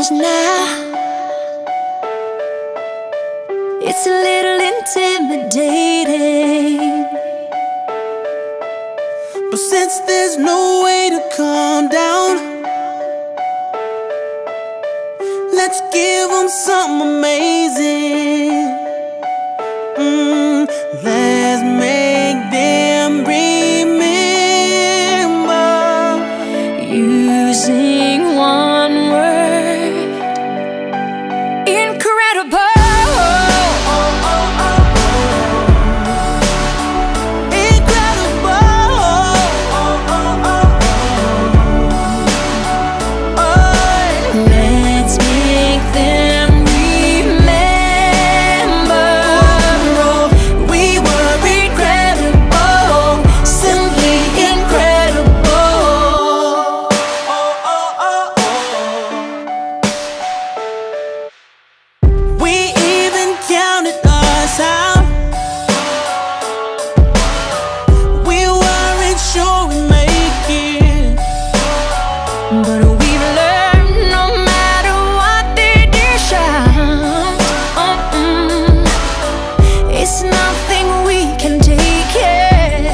close now. It's a little intimidating, but since there's no way to calm down, let's give them something amazing. Let's make them remember. using one word: incredible. Let's make them remember we were incredible, simply incredible. We even counted us out. We weren't sure we'd make it, But we've learned no matter what they dish out, it's nothing we can take it.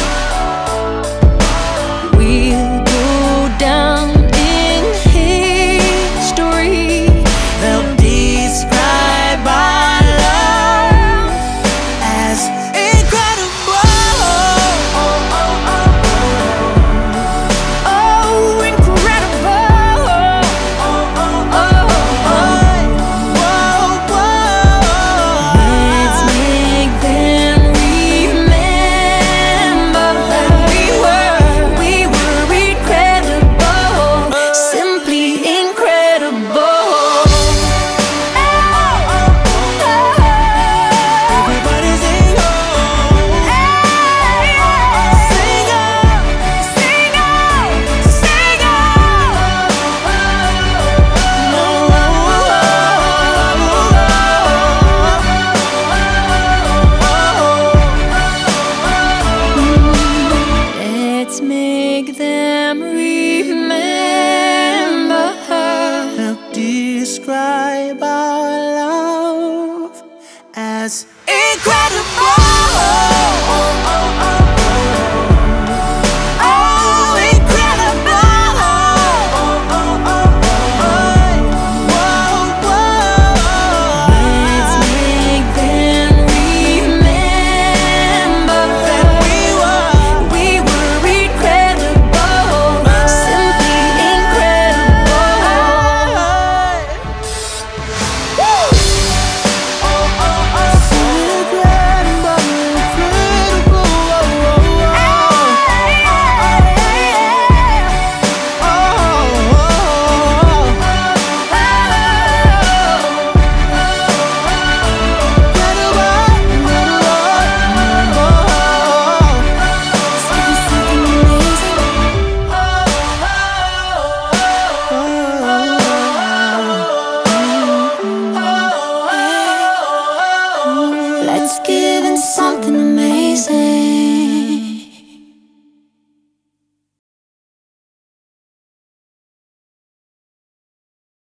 We'll go down in history. they'll describe our love as incredible. Oh, incredible. Let's make them remember that we were incredible, simply incredible. Everybody sing on, sing on, Sing out, sing out. Let's make them remember. help describe our love as